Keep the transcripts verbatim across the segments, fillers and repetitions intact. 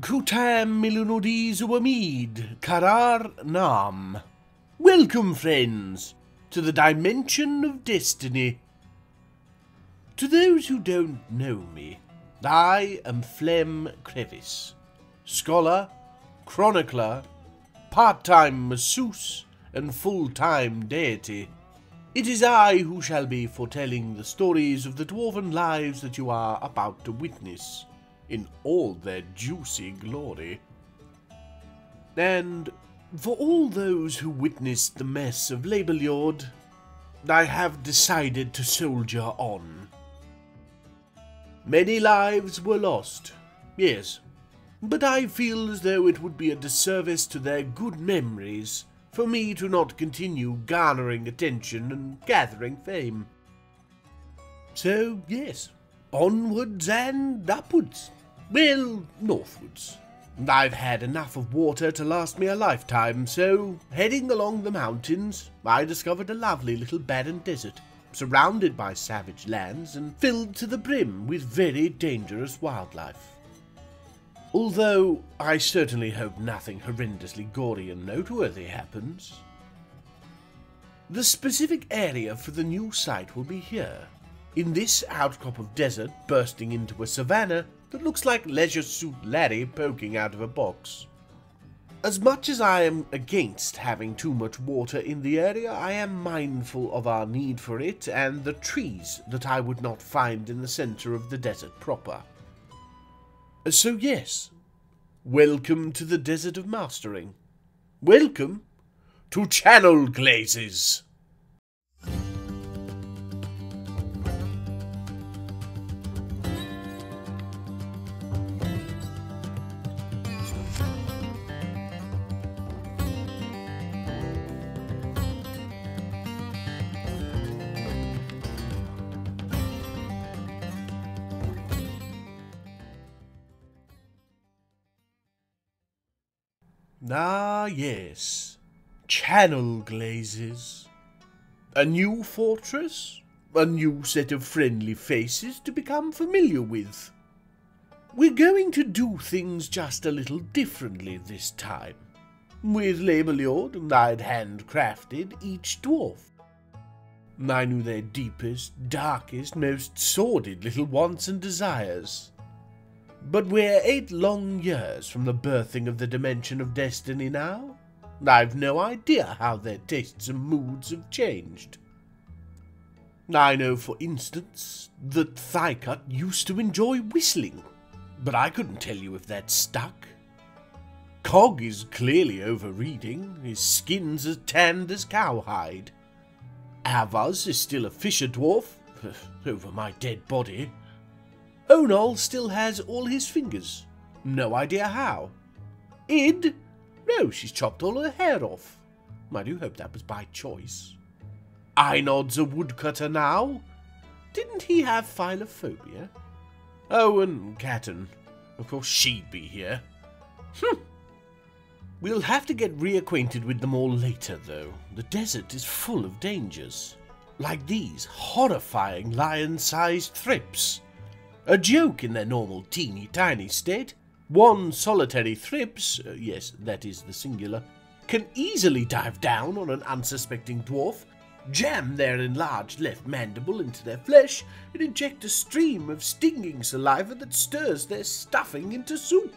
Kutam milunodis uamid, karar nam. Welcome, friends, to the dimension of destiny. To those who don't know me, I am Phlem Crevice, scholar, chronicler, part-time masseuse, and full-time deity. It is I who shall be foretelling the stories of the dwarven lives that you are about to witness, in all their juicy glory. And for all those who witnessed the mess of Labelyord, I have decided to soldier on. Many lives were lost, yes, but I feel as though it would be a disservice to their good memories for me to not continue garnering attention and gathering fame. So, yes, onwards and upwards. Well, northwards. I've had enough of water to last me a lifetime, so, heading along the mountains, I discovered a lovely little barren desert, surrounded by savage lands and filled to the brim with very dangerous wildlife. Although I certainly hope nothing horrendously gory and noteworthy happens. The specific area for the new site will be here, in this outcrop of desert bursting into a savanna that looks like Leisure Suit Larry poking out of a box. As much as I am against having too much water in the area, I am mindful of our need for it and the trees that I would not find in the centre of the desert proper. So yes, welcome to the Desert of Mastering. Welcome to Channelglazes. Ah, yes. Channelglazes. A new fortress, a new set of friendly faces to become familiar with. We're going to do things just a little differently this time. With Labelyord, I'd handcrafted each dwarf. I knew their deepest, darkest, most sordid little wants and desires. But we're eight long years from the birthing of the Dimension of Destiny now. I've no idea how their tastes and moods have changed. I know, for instance, that Thighcut used to enjoy whistling, but I couldn't tell you if that stuck. Cog is clearly over-reading, his skin's as tanned as cowhide. Avaz is still a fisher dwarf, over my dead body. Onal still has all his fingers. No idea how. Id? No, she's chopped all her hair off. I do hope that was by choice. Einod's a woodcutter now. Didn't he have philophobia? Oh, and Catten. Of course she'd be here. Hm. We'll have to get reacquainted with them all later, though. The desert is full of dangers. Like these horrifying lion-sized thrips. A joke in their normal teeny-tiny state. One solitary thrips, uh, yes, that is the singular, can easily dive down on an unsuspecting dwarf, jam their enlarged left mandible into their flesh, and inject a stream of stinging saliva that stirs their stuffing into soup.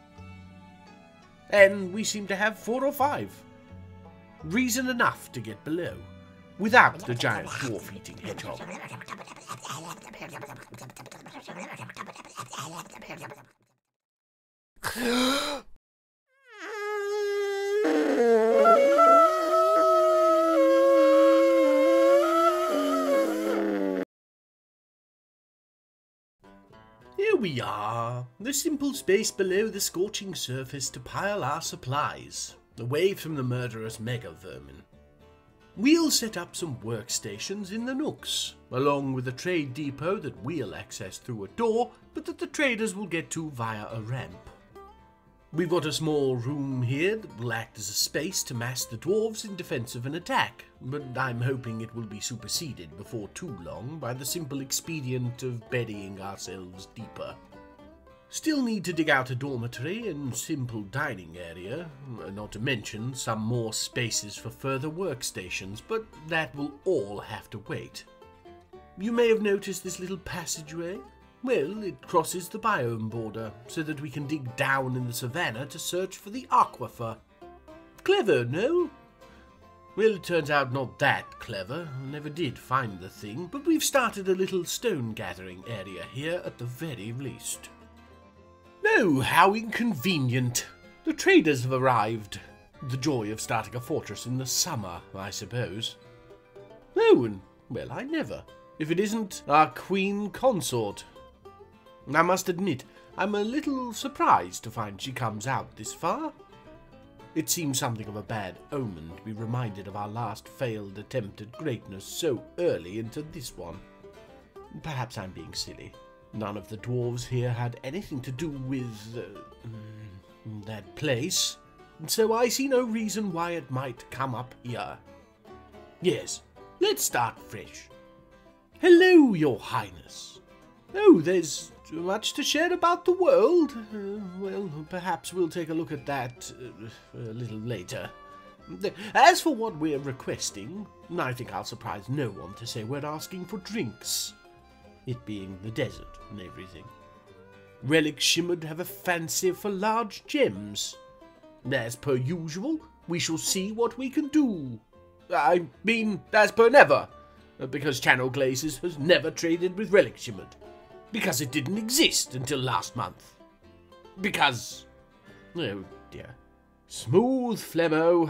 And we seem to have four or five. Reason enough to get below, without the giant dwarf-eating hedgehog. Here we are, the simple space below the scorching surface to pile our supplies, away from the murderous mega-vermin. We'll set up some workstations in the nooks, along with a trade depot that we'll access through a door, but that the traders will get to via a ramp. We've got a small room here that will act as a space to mass the dwarves in defense of an attack, but I'm hoping it will be superseded before too long by the simple expedient of burying ourselves deeper. Still need to dig out a dormitory and simple dining area, not to mention some more spaces for further workstations, but that will all have to wait. You may have noticed this little passageway. Well, it crosses the biome border, so that we can dig down in the savannah to search for the aquifer. Clever, no? Well, it turns out not that clever. I never did find the thing, but we've started a little stone gathering area here at the very least. Oh, how inconvenient. The traders have arrived. The joy of starting a fortress in the summer, I suppose. Oh, and, well, I never. If it isn't our queen consort. I must admit, I'm a little surprised to find she comes out this far. It seems something of a bad omen to be reminded of our last failed attempt at greatness so early into this one. Perhaps I'm being silly. None of the dwarves here had anything to do with uh, that place, so I see no reason why it might come up here. Yes, let's start fresh. Hello, your highness. Oh, there's much to share about the world. Uh, well, perhaps we'll take a look at that uh, a little later. As for what we're requesting, I think I'll surprise no one to say we're asking for drinks. It being the desert and everything. Fredriksson would have a fancy for large gems. As per usual, we shall see what we can do. I mean, as per never, because Channelglazes has never traded with Fredriksson. Because it didn't exist until last month. Because... oh dear. Smooth Flemmo.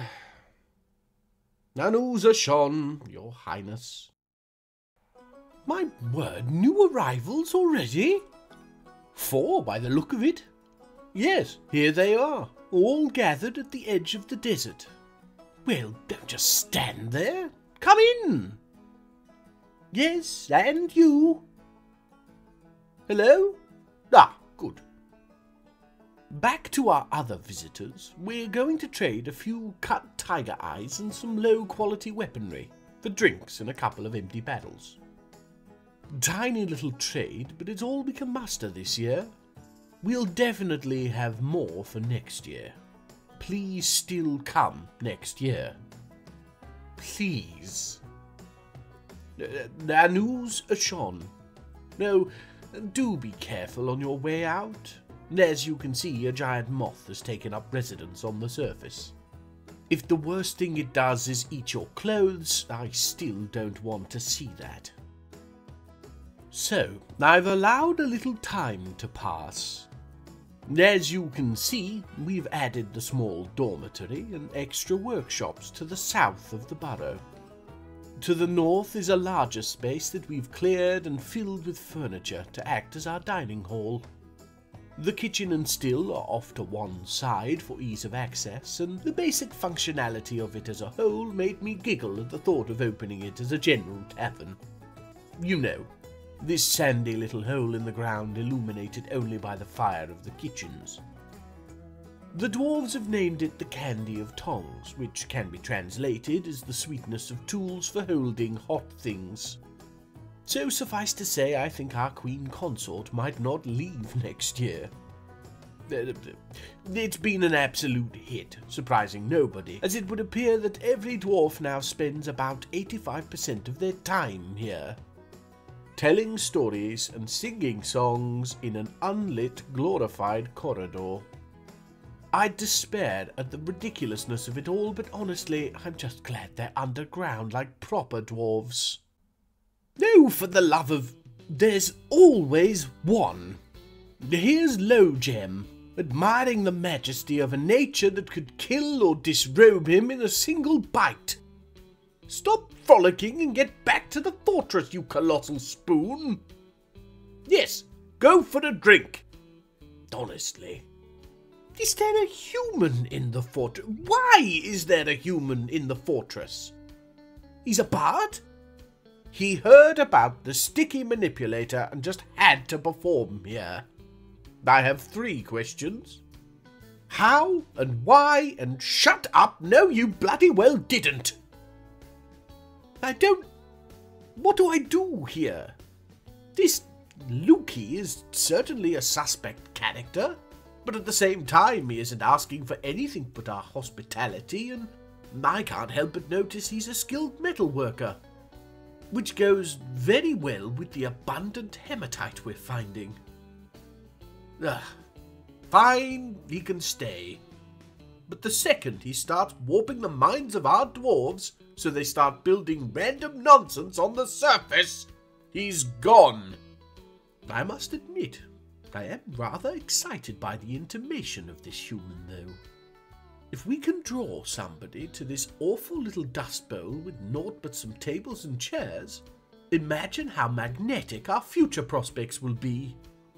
Nanuza Shon, your highness. My word, new arrivals already? Four by the look of it. Yes, here they are, all gathered at the edge of the desert. Well, don't just stand there. Come in. Yes, and you. Hello? Ah, good. Back to our other visitors, we're going to trade a few cut tiger eyes and some low-quality weaponry for drinks and a couple of empty barrels. Tiny little trade, but it's all we can muster this year. We'll definitely have more for next year. Please still come next year. Please. Nanu's Ashon. No, do be careful on your way out. As you can see, a giant moth has taken up residence on the surface. If the worst thing it does is eat your clothes, I still don't want to see that. So, I've allowed a little time to pass. As you can see, we've added the small dormitory and extra workshops to the south of the burrow. To the north is a larger space that we've cleared and filled with furniture to act as our dining hall. The kitchen and still are off to one side for ease of access, and the basic functionality of it as a whole made me giggle at the thought of opening it as a general tavern. You know, this sandy little hole in the ground illuminated only by the fire of the kitchens. The dwarves have named it the Candy of Tongs, which can be translated as the sweetness of tools for holding hot things. So suffice to say, I think our queen consort might not leave next year. It's been an absolute hit, surprising nobody, as it would appear that every dwarf now spends about eighty-five percent of their time here, telling stories and singing songs in an unlit, glorified corridor. I despaired at the ridiculousness of it all, but honestly, I'm just glad they're underground like proper dwarves. No, for the love of... there's always one. Here's Low Gem, admiring the majesty of a nature that could kill or disrobe him in a single bite. Stop frolicking and get back to the fortress, you colossal spoon. Yes, go for a drink. Honestly. Is there a human in the fortress? Why is there a human in the fortress? He's a bard? He heard about the sticky manipulator and just had to perform here. I have three questions. How and why and shut up? No, you bloody well didn't. I don't... What do I do here? This Lukey is certainly a suspect character, but at the same time he isn't asking for anything but our hospitality, and I can't help but notice he's a skilled metal worker, which goes very well with the abundant hematite we're finding. Ugh. Fine, he can stay. But the second he starts warping the minds of our dwarves so they start building random nonsense on the surface, he's gone. I must admit, I am rather excited by the intimation of this human, though. If we can draw somebody to this awful little dust bowl with naught but some tables and chairs, imagine how magnetic our future prospects will be.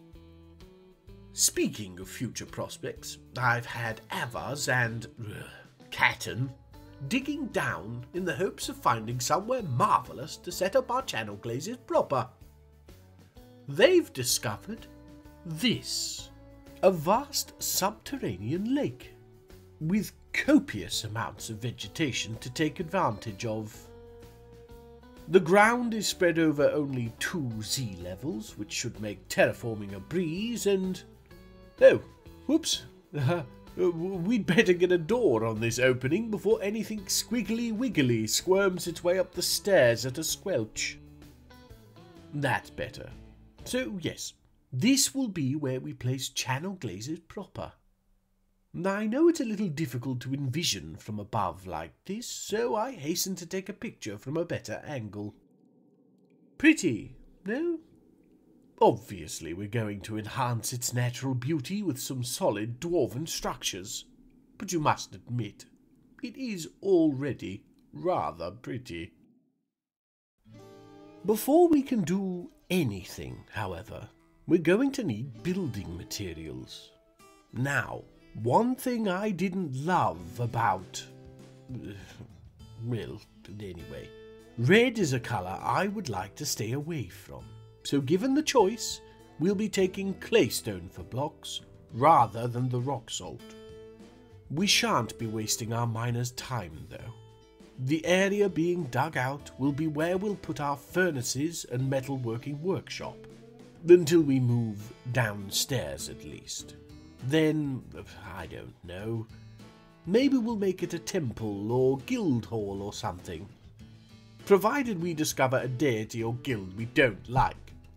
Speaking of future prospects, I've had Avars and uh, Catten digging down in the hopes of finding somewhere marvellous to set up our Channelglazes proper. They've discovered this, a vast subterranean lake, with copious amounts of vegetation to take advantage of. The ground is spread over only two sea levels, which should make terraforming a breeze, and... Oh, whoops. Uh, we'd better get a door on this opening before anything squiggly-wiggly squirms its way up the stairs at a squelch. That's better. So, yes, this will be where we place Channelglazes proper. I know it's a little difficult to envision from above like this, so I hasten to take a picture from a better angle. Pretty, no? Obviously we're going to enhance its natural beauty with some solid dwarven structures, but you must admit, it is already rather pretty. Before we can do anything, however, we're going to need building materials. Now, one thing I didn't love about... well, anyway. Red is a colour I would like to stay away from. So given the choice, we'll be taking claystone for blocks, rather than the rock salt. We shan't be wasting our miners' time, though. The area being dug out will be where we'll put our furnaces and metalworking workshop, until we move downstairs at least. Then, I don't know, maybe we'll make it a temple or guild hall or something. Provided we discover a deity or guild we don't like.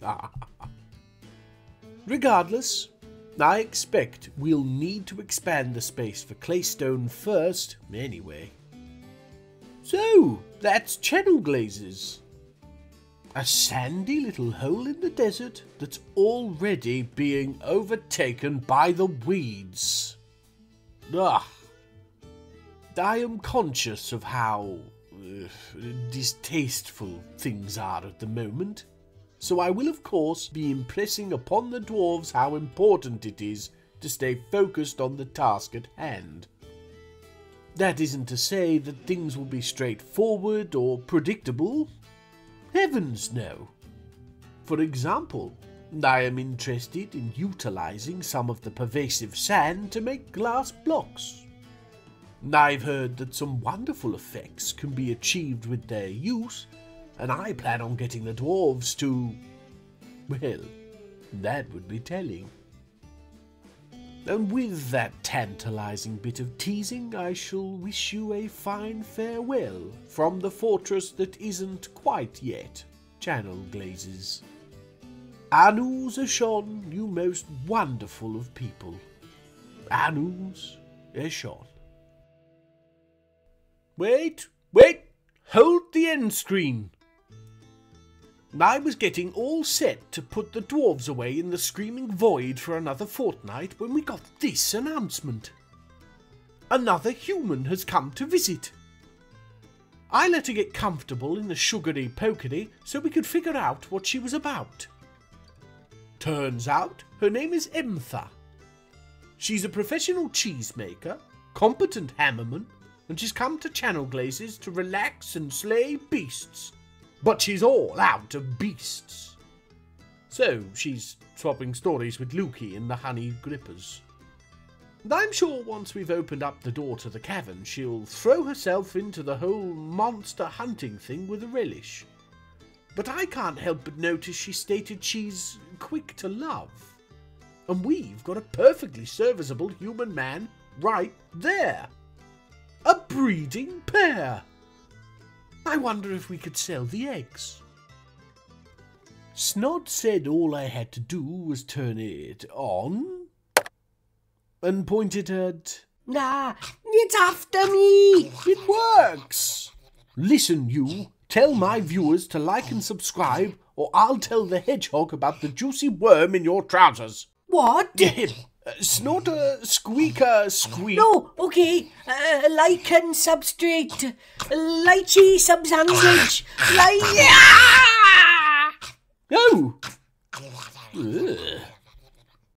Regardless, I expect we'll need to expand the space for claystone first, anyway. So, that's Channelglazes. A sandy little hole in the desert that's already being overtaken by the weeds. Ugh. I am conscious of how uh, distasteful things are at the moment, so I will of course be impressing upon the dwarves how important it is to stay focused on the task at hand. That isn't to say that things will be straightforward or predictable. Heavens no. For example, I am interested in utilizing some of the pervasive sand to make glass blocks. I've heard that some wonderful effects can be achieved with their use, and I plan on getting the dwarves to... well, that would be telling. And with that tantalizing bit of teasing, I shall wish you a fine farewell from the fortress that isn't quite yet Channelglazes. Anus Ashon, you most wonderful of people. Anus Ashon. Wait, wait, hold the end screen. I was getting all set to put the dwarves away in the screaming void for another fortnight when we got this announcement. Another human has come to visit. I let her get comfortable in the sugary pokey so we could figure out what she was about. Turns out her name is Emtha. She's a professional cheesemaker, competent hammerman, and she's come to Channelglazes to relax and slay beasts. But she's all out of beasts. So she's swapping stories with Lukey in the honey grippers. And I'm sure once we've opened up the door to the cavern, she'll throw herself into the whole monster hunting thing with a relish. but I can't help but notice she stated she's quick to love. And we've got a perfectly serviceable human man right there. A breeding pair. I wonder if we could sell the eggs. Snod said all I had to do was turn it on and point it at... Nah, it's after me. It works. Listen, you. Tell my viewers to like and subscribe, or I'll tell the hedgehog about the juicy worm in your trousers. What? Uh, snorter, squeaker, squeak. No, okay. Uh, like and substrate. Lychee sub-sandwich. Like... Oh! Ugh.